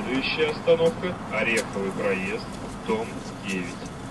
Следующая остановка – Ореховый проезд, дом 9.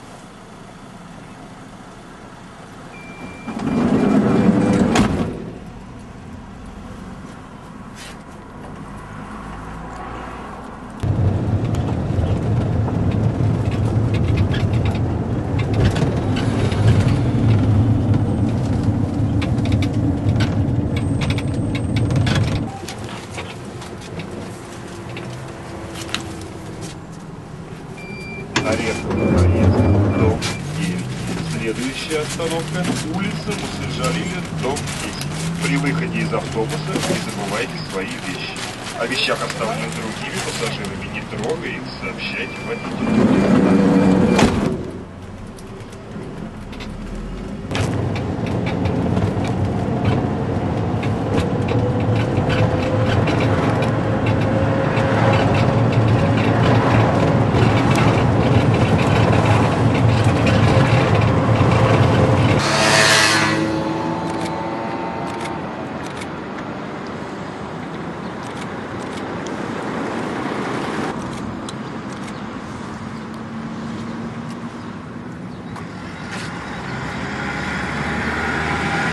Ореховый проезд, дом 9. Следующая остановка – улица Мусаджалиля, дом 10. При выходе из автобуса не забывайте свои вещи. О вещах, оставленных другими пассажирами, не трогай их, сообщайте водителю.